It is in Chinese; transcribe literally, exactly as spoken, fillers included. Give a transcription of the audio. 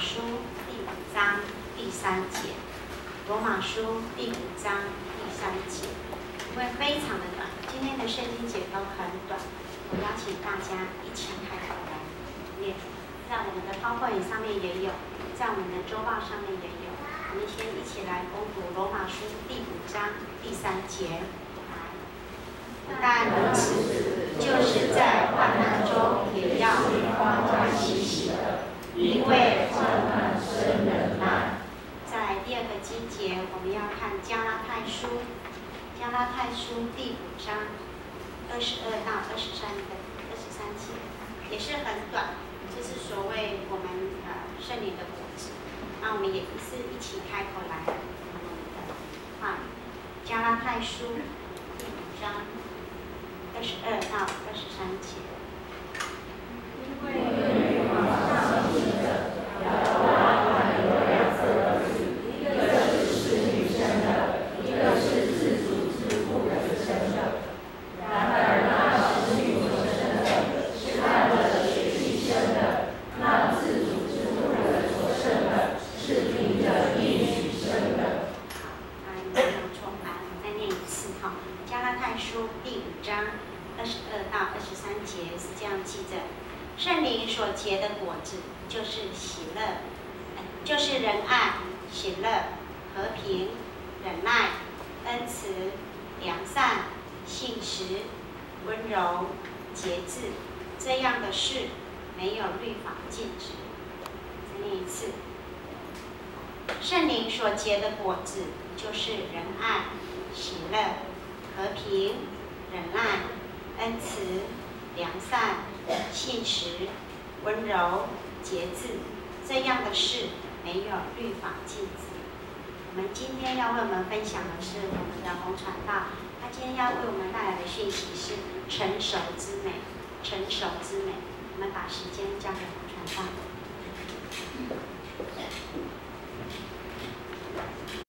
书第五章第三节，罗马书第五章第三节，因为非常的短，今天的圣经节都很短，我邀请大家一起开口来念，在我们的PowerPoint上面也有，在我们的周报上面也有。我们先一起来攻读罗马书第五章第三节。不但如此，就是在患难中也要欢欢喜喜的，因为患难生忍耐。在第二个经节，我们要看加拉太书，加拉太书第五章二十二到二十三的二十三节，也是很短，这是所谓我们呃圣灵的果子。那我们也是一起开口来我们的话语，加拉太书第五章二十二到二十三节。 因为律法上记着，亚伯拉罕有两个儿子，一个是使女生的，一个是自主之父的生的。然而那使女所生的，是按着血气生的；那自主之父的所生的，是凭着应许生的。 好，啊，你没有错，来，我再念一次哈。加拉太书第五章二十二到二十三节是这样记着：圣灵所结的果子，就是喜乐，就是仁爱、喜乐、和平、忍耐、恩慈、良善、信实、温柔、节制。这样的事没有律法禁止。再念一次。圣灵所结的果子，就是仁爱、喜乐、和平、忍耐、恩慈、良善、信实、温柔、节制。这样的事没有律法禁止。我们今天要为我们分享的是我们的红传道，他今天要为我们带来的讯息是成熟之美，成熟之美。我们把时间交给红传道。